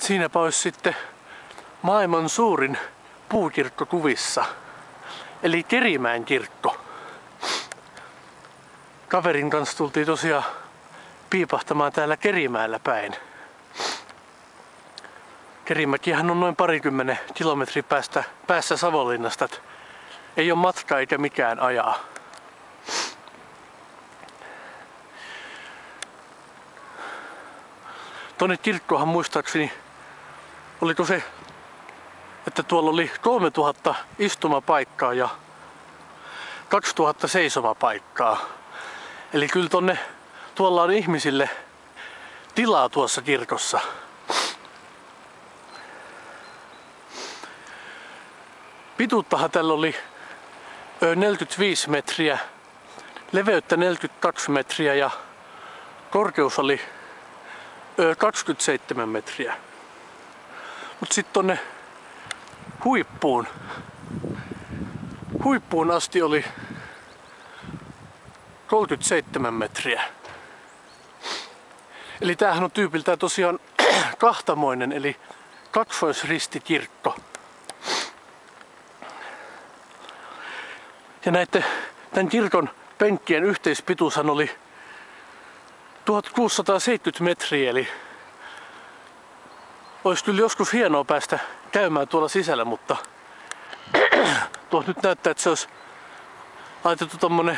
Siinäpä olisi sitten maailman suurin puukirkko kuvissa. Eli Kerimäen kirkko. Kaverin kanssa tultiin tosiaan piipahtamaan täällä Kerimäellä päin. Kerimäkihän on noin 20 kilometrin päässä Savonlinnasta. Ei ole matka eikä mikään ajaa. Tonne kirkkohan muistaakseni, oliko se, että tuolla oli 3000 istumapaikkaa ja 2000 seisomapaikkaa. Eli kyllä tuolla on ihmisille tilaa tuossa kirkossa. Pituuttahan tällä oli 45 metriä, leveyttä 42 metriä ja korkeus oli 27 metriä. Mut sit tonne huippuun asti oli 37 metriä. Eli tämähän on tyypiltään tosiaan kahtamoinen eli kaksoisristikirkko. Ja tämän kirkon penkkien yhteispituushan oli 1670 metriä, eli olisi kyllä joskus hienoa päästä käymään tuolla sisällä, mutta tuossa nyt näyttää, että se olisi laitettu tommonen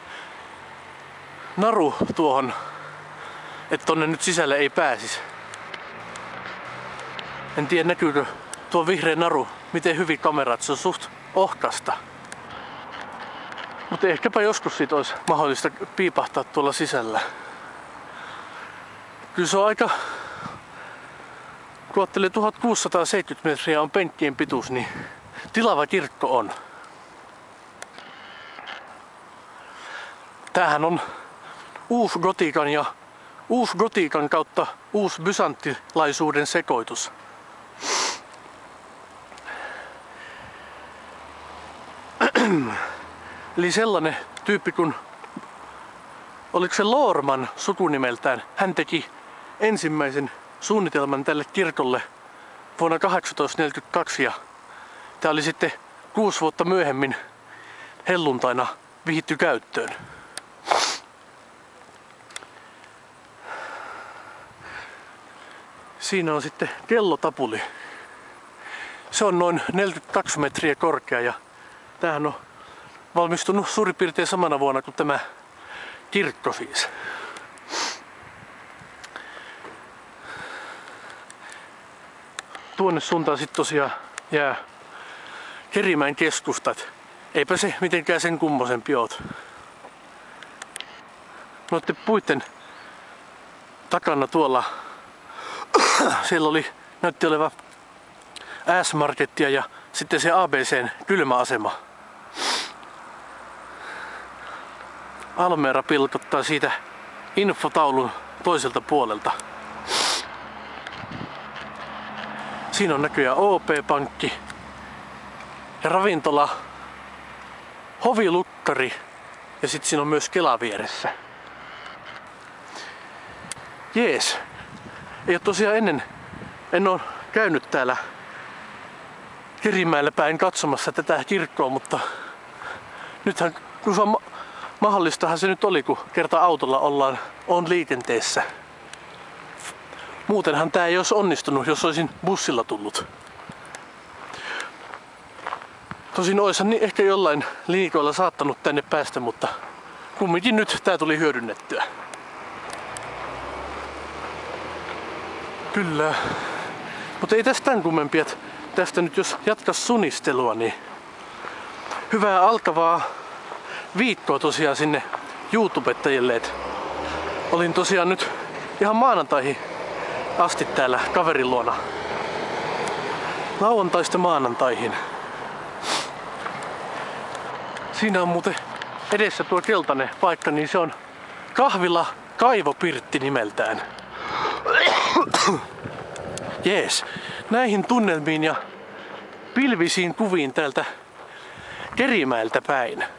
naru tuohon, että tonne nyt sisälle ei pääsisi. En tiedä näkyykö tuo vihreä naru, miten hyvin kamerat, se on suht ohkasta. Mutta ehkäpä joskus siitä olisi mahdollista piipahtaa tuolla sisällä. Kyllä se on aika, kun ajattelee 1670 metriä on penkkien pituus, niin tilava kirkko on. Tämähän on uusgotiikan ja uusgotiikan kautta uusbysanttilaisuuden sekoitus. Eli sellainen tyyppi kun, oliko se Loorman sukunimeltään, hän teki ensimmäisen suunnitelman tälle kirkolle vuonna 1842 ja tämä oli sitten 6 vuotta myöhemmin helluntaina vihitty käyttöön. Siinä on sitten kellotapuli. Se on noin 42 metriä korkea ja tämähän on valmistunut suurin piirtein samana vuonna kuin tämä kirkko siis. Tuonne suuntaan sitten tosiaan jää Kerimäen keskustat. Eipä se mitenkään sen kummosempi oot. Noitten puitten takana tuolla siellä näytti olevan S-markettia ja sitten se ABC:n kylmäasema. Almera pilkottaa siitä infotaulun toiselta puolelta. Siinä on näköjään OP-pankki ja ravintola, hovilukkari ja sitten siinä on myös Kela vieressä. Jees. Ei ole tosiaan en ole käynyt täällä Kerimäellä päin katsomassa tätä kirkkoa, mutta nythän kun se on mahdollistahan se nyt oli, kun kerta autolla on liikenteessä. Muutenhan tää ei olisi onnistunut, jos olisin bussilla tullut. Tosin oishan niin ehkä jollain liikoilla saattanut tänne päästä, mutta kumminkin nyt tää tuli hyödynnettyä. Kyllä. Mutta ei tästä tämän kummempia. Tästä nyt jos jatkas sunistelua, niin hyvää alkavaa viikkoa tosiaan sinne YouTubettajille. Olin tosiaan nyt ihan maanantaihin asti täällä kaverin luona. Lauantaista maanantaihin. Siinä on muuten edessä tuo keltainen paikka, niin se on kahvila Kaivopirtti nimeltään. Jees, näihin tunnelmiin ja pilvisiin kuviin täältä Kerimäeltä päin.